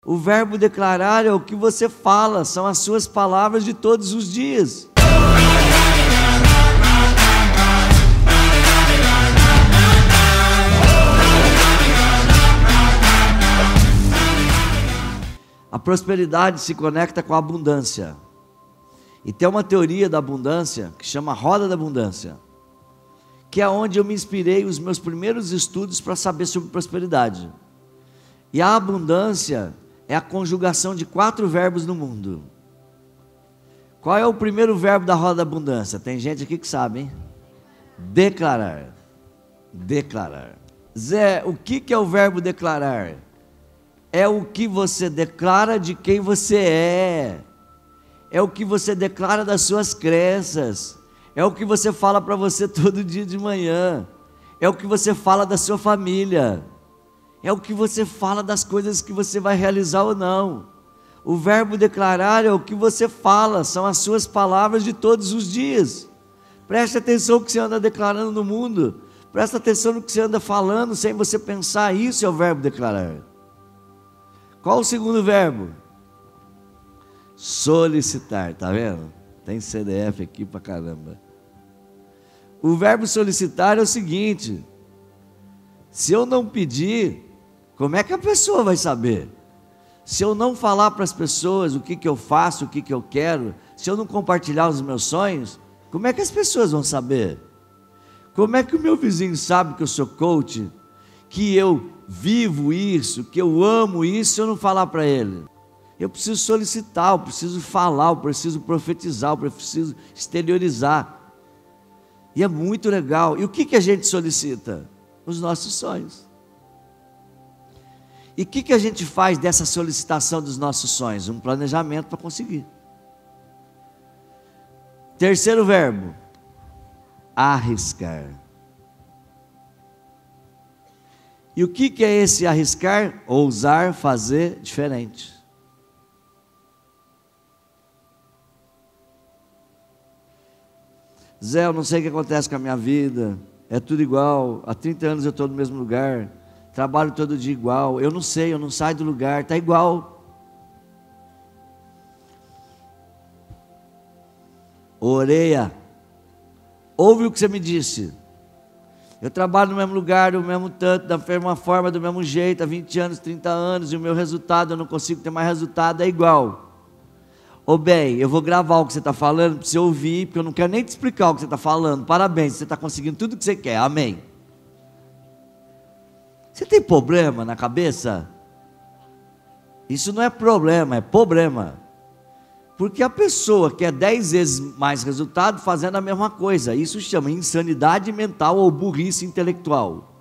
O verbo declarar é o que você fala, são as suas palavras de todos os dias. A prosperidade se conecta com a abundância. E tem uma teoria da abundância que chama roda da abundância, que é onde eu me inspirei os meus primeiros estudos para saber sobre prosperidade. E a abundância é a conjugação de 4 verbos no mundo. Qual é o primeiro verbo da roda da abundância? Tem gente aqui que sabe, hein? Declarar. Declarar. Zé, o que é o verbo declarar? É o que você declara de quem você é. É o que você declara das suas crenças. É o que você fala para você todo dia de manhã. É o que você fala da sua família. É o que você fala das coisas que você vai realizar ou não. O verbo declarar é o que você fala, são as suas palavras de todos os dias. Preste atenção no que você anda declarando no mundo. Preste atenção no que você anda falando sem você pensar. Isso é o verbo declarar. Qual o segundo verbo? Solicitar, tá vendo? Tem CDF aqui pra caramba. O verbo solicitar é o seguinte: se eu não pedir, como é que a pessoa vai saber? Se eu não falar para as pessoas o que eu faço, o que eu quero, se eu não compartilhar os meus sonhos, como é que as pessoas vão saber? Como é que o meu vizinho sabe que eu sou coach, que eu vivo isso, que eu amo isso, se eu não falar para ele? Eu preciso solicitar, eu preciso falar, eu preciso profetizar, eu preciso exteriorizar. E é muito legal. E o que a gente solicita? Os nossos sonhos. E o que a gente faz dessa solicitação dos nossos sonhos? Um planejamento para conseguir. Terceiro verbo: arriscar. E o que é esse arriscar? Ousar fazer diferente. Zé, eu não sei o que acontece com a minha vida, é tudo igual, há 30 anos eu estou no mesmo lugar, trabalho todo dia igual, eu não sei, eu não saio do lugar, está igual. Orelha, ouve o que você me disse. Eu trabalho no mesmo lugar, do mesmo tanto, da mesma forma, do mesmo jeito, há 20 anos, 30 anos, e o meu resultado, eu não consigo ter mais resultado, é igual. Ô bem, eu vou gravar o que você está falando para você ouvir, porque eu não quero nem te explicar o que você está falando. Parabéns, você está conseguindo tudo o que você quer, amém. Você tem problema na cabeça? Isso não é problema, é problema. Porque a pessoa quer 10 vezes mais resultado fazendo a mesma coisa. Isso chama insanidade mental ou burrice intelectual.